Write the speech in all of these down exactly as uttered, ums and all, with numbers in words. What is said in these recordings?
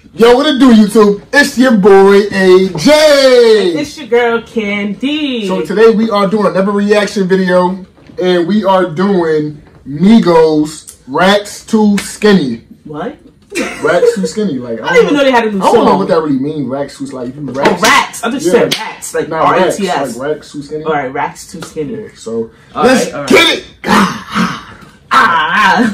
Yo, what it do, YouTube? It's your boy A J. And it's your girl Candy. So today we are doing another reaction video, and we are doing Migos Racks Too Skinny. What? Racks Too Skinny. Like I, I didn't even know they had a new song. I don't know what that really means. Racks Too like you racks. Oh, racks. I just yeah. said racks, like R A T S. Like Racks Too Skinny. All right, Racks Too Skinny. Yeah, so all let's right, all right. get it. Ah.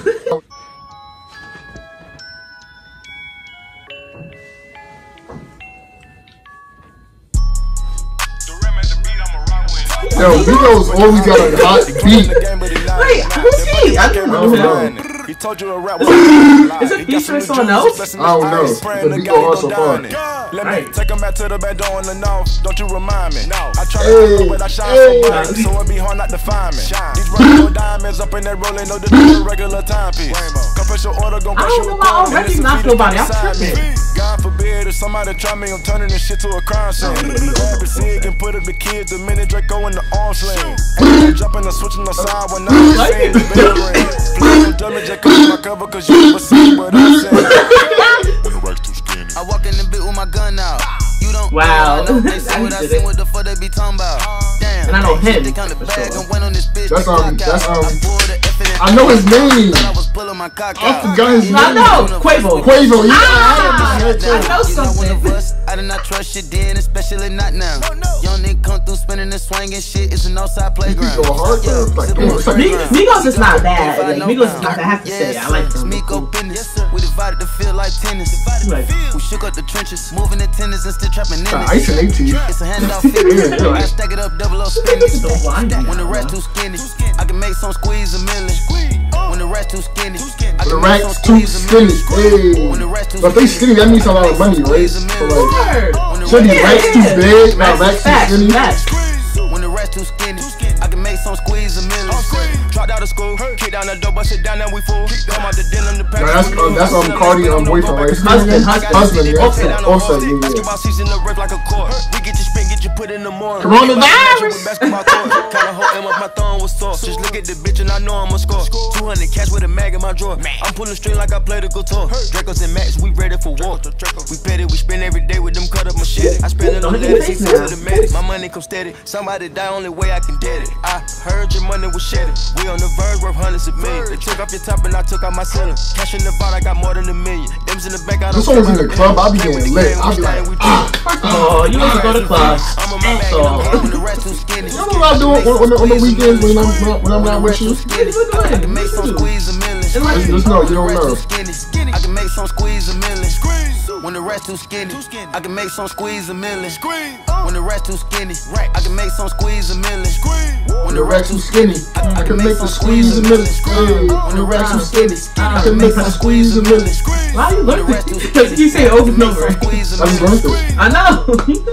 Yo, Migos always got a hot beat. Wait, who's he? I don't know. He told you a rap was Is it featuring someone else? I don't know. The beat go hard so far. Let me take him back to the bed door in the north. Don't you remind me? No. I try hey, to know, but I shine hey. so bright, so it be hard not to find me. These regular diamonds up in that rolling, no, this is a regular timepiece. Compress your order, gon' I don't know why I don't recognize nobody. I'm tripping. God forbid if somebody try me, I'm turning this shit to a crime scene. Grab a cig and put up the kids the minute Draco in the arm sling. Jumping and switching the side when I'm saying the bell ring. Please don't me, just come my cover cause you never see what I'm saying. I walk in the bit with my gun out. You don't wow. They see what I see, what the fuck they be talking about. Damn. And I know him. That's um that's um I know his name. I forgot his name. I know. Quavo. Quavo, yeah. Ah, I know something. I did not trust you then, especially not now. Young nigga come through spinning and swinging shit. It's an outside playground. Go hard though. Like, Migos is not bad. Like, Migos is not bad. I have to say, I like them. We divided the field like tennis. We shook up the trenches, moving the tennis and still trapping in it. Ice and eighteen. It's a handout fitness. I stack it up, double up spinach. When the rest too skinny, I can make some squeeze a million. When the rest too skinny, I can make some squeeze a million. When the rest too skinny, but if they skinny, that means a lot of money, right? So like, should be racks too big, not racks too skinny. When the rest too skinny, I can make some squeeze a million. Dropped out of school, kick down the door, bust it down, and we full. Come out the denim, the pack. No, that's um, that's um Cardi um boyfriend, right? Husband, husband, husband, yeah. Offset, offset, yeah. Basketball season, the rip like a court. We get you spin, get you put in the morning. Coronavirus. Basketball court, kinda hold him up, my thumb was sore. Just look at the bitch and I know I'ma score. two hundred cash with a mag in my drawer. I'm pulling string like I played a guitar. Dracos and Max, we ready for war. We petty, we spend every day with them cut up machete. I spend it on the lettuce, he said to the medics. My money come steady. Somebody die, only way I can get it. I heard your money was shedded. We on the verge, worth hundreds of millions. They took off your top and I took out my ceiling. Cash in the vault, I got more than a million. M's in the bank, I don't. This song's in the club, I be getting lit. I be like, ah. Oh, you want to go to clubs? That's all. You know what I do on, on, the, on the weekends when I'm not, when I'm not with you? I can make some squeeze a million. Just know, you don't know. I can make some squeeze a million. When the rest too skinny, I can make some squeeze a million. When the rest too skinny, I can make some squeeze a million. When the racks too skinny, I can make some squeeze a million. When the racks too skinny, I can make some squeeze a million. Why you learning it? You say over and over. I just learned it. I know.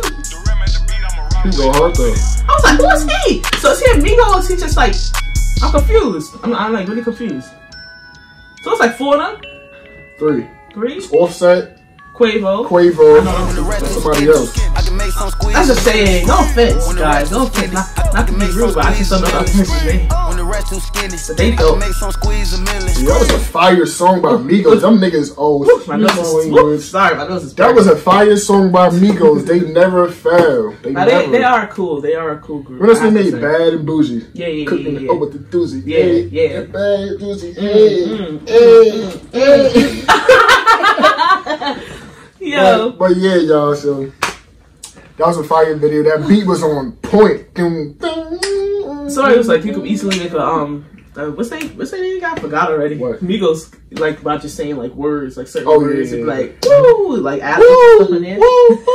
He go hard though. I was like, who is he? So is he a Migos? He just like, I'm confused. I'm, I'm like really confused. So it's like four of them? Three. Three? It's Offset, Quavo. Quavo, and somebody else. That's just saying, no offense, guys. No offense. Not, not to be rude, but I just don't know the offense's name. But they go. Yeah, that was a fire song by Migos. Them niggas old. My nose is, whoop, sorry, my nose is That was a fire song by Migos. They never fail. They, now, never. They, they are cool. They are a cool group. When they made Bad and Bougie. Yeah, yeah, Cooking yeah, yeah. it up with the doozy. Yeah, hey, yeah. Bad doozy. Hey, hey, hey. Yo. But, but yeah, y'all, so that was a fire video. That beat was on point. So it was like you could easily make a um uh, what's they what's they name? I forgot already. What? Migos, like about just saying like words, like certain oh, words, yeah, and yeah, like yeah. woo, like add stuff in there.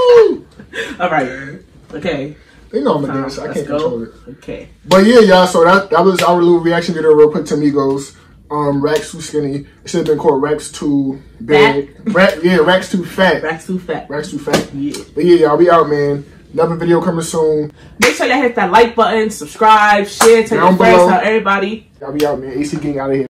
All right, okay. They know I'm a dancer. I Let's can't go. control it. Okay. But yeah, y'all. So that that was our little reaction video, real quick to Migos. Um, Racks Too Skinny. It should have been called Racks Too Big. Rack, yeah, Racks Too Fat. Racks Too Fat. Racks Too Fat. Yeah. But yeah, y'all, we out, man. Another video coming soon. Make sure y'all hit that like button, subscribe, share, tell your friends, tell everybody. Y'all be out, man. A C Gang out of here.